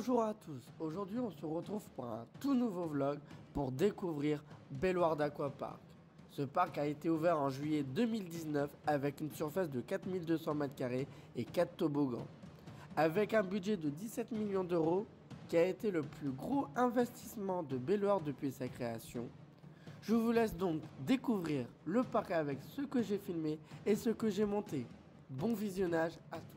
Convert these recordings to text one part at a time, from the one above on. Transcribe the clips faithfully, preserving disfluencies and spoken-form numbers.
Bonjour à tous, aujourd'hui on se retrouve pour un tout nouveau vlog pour découvrir Bellewaerde Aquapark. Ce parc a été ouvert en juillet deux mille dix-neuf avec une surface de quatre mille deux cents mètres carrés et quatre toboggans. Avec un budget de dix-sept millions d'euros qui a été le plus gros investissement de Bellewaerde depuis sa création. Je vous laisse donc découvrir le parc avec ce que j'ai filmé et ce que j'ai monté. Bon visionnage à tous.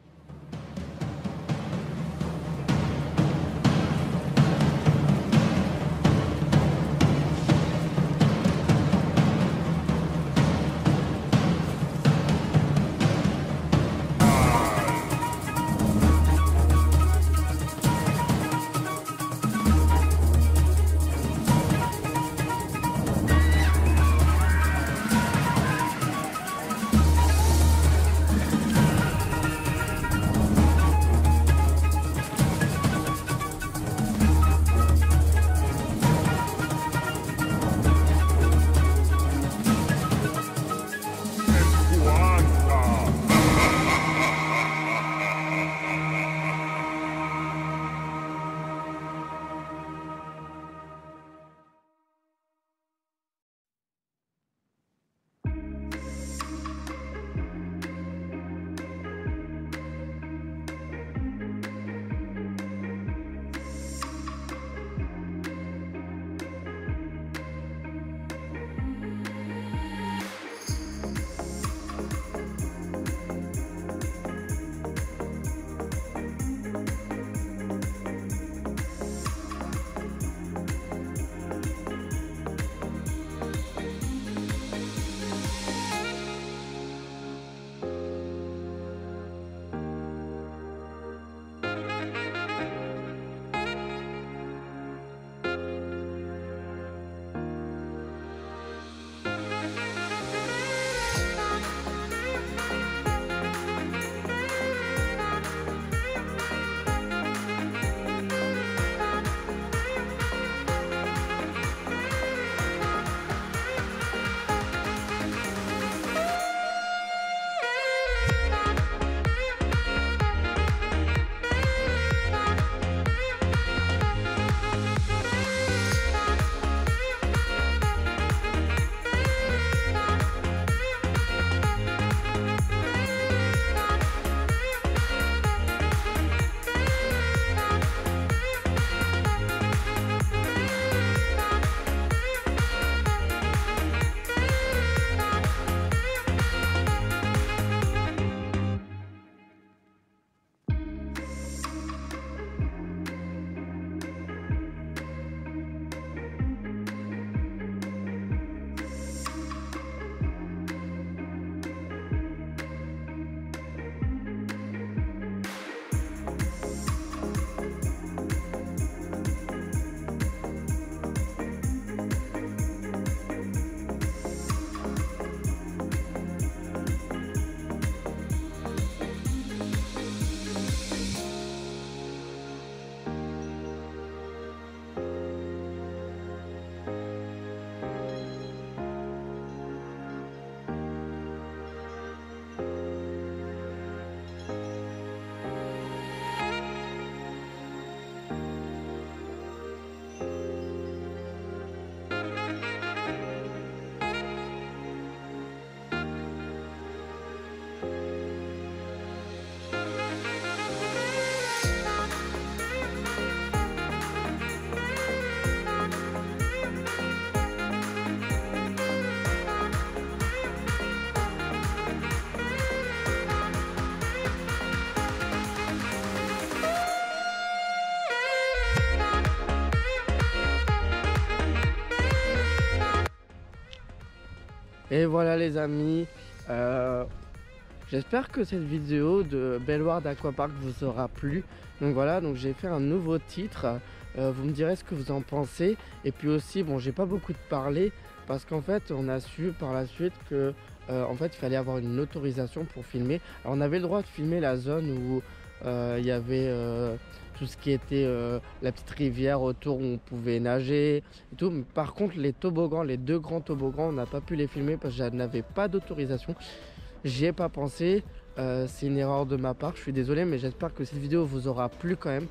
Et voilà les amis, euh, j'espère que cette vidéo de Bellewaerde Aquapark vous aura plu. Donc voilà, donc j'ai fait un nouveau titre, euh, vous me direz ce que vous en pensez. Et puis aussi, bon, j'ai pas beaucoup de parler parce qu'en fait on a su par la suite que euh, en fait il fallait avoir une autorisation pour filmer. Alors on avait le droit de filmer la zone où euh, il y avait euh, tout ce qui était euh, la petite rivière autour où on pouvait nager et tout. Mais par contre les toboggans, les deux grands toboggans, on n'a pas pu les filmer parce que je n'avais pas d'autorisation. J'y ai pas pensé, euh, c'est une erreur de ma part, je suis désolé, mais j'espère que cette vidéo vous aura plu quand même.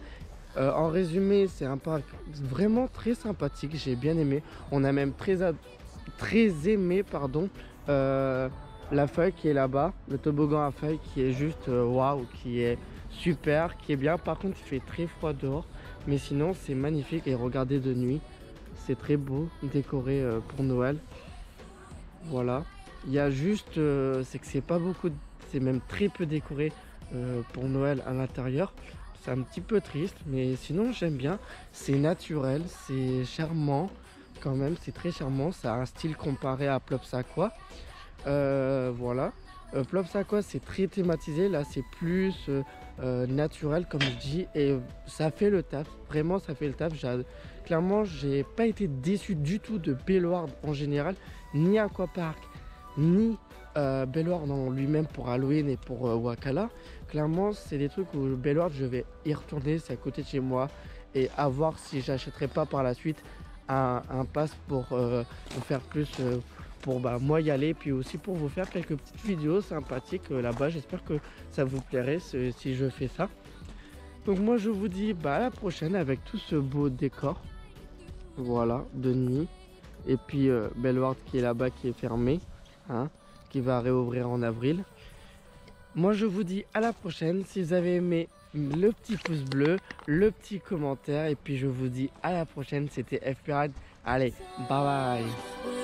Euh, en résumé, c'est un parc vraiment très sympathique, j'ai bien aimé. On a même très, très aimé pardon, euh, la feuille qui est là-bas, le toboggan à feuilles qui est juste waouh, wow, qui est super, qui est bien. Par contre, il fait très froid dehors, mais sinon c'est magnifique. Et regardez de nuit, c'est très beau, décoré euh, pour Noël. Voilà, il y a juste, euh, c'est que c'est pas beaucoup, c'est même très peu décoré euh, pour Noël à l'intérieur. C'est un petit peu triste, mais sinon j'aime bien. C'est naturel, c'est charmant quand même, c'est très charmant. Ça a un style comparé à Plops Aqua. Euh, voilà. Euh, Plops Aqua, c'est très thématisé. Là, c'est plus euh, euh, naturel, comme je dis, et ça fait le taf. Vraiment, ça fait le taf. Clairement, j'ai pas été déçu du tout de Bellward en général, ni Aquapark, ni euh, Bellward en lui-même pour Halloween et pour euh, Wakala. Clairement, c'est des trucs où Bellward, je vais y retourner, c'est à côté de chez moi, et à voir si j'achèterai pas par la suite un, un pass pour euh, me faire plus, euh, pour bah, moi y aller, puis aussi pour vous faire quelques petites vidéos sympathiques euh, là-bas. J'espère que ça vous plairait si je fais ça. Donc moi je vous dis bah, à la prochaine avec tout ce beau décor, voilà, de nuit. Et puis euh, Bellward qui est là-bas, qui est fermé, hein, qui va réouvrir en avril. Moi je vous dis à la prochaine. Si vous avez aimé, le petit pouce bleu, le petit commentaire, et puis je vous dis à la prochaine. C'était F P Ride. Allez, bye bye.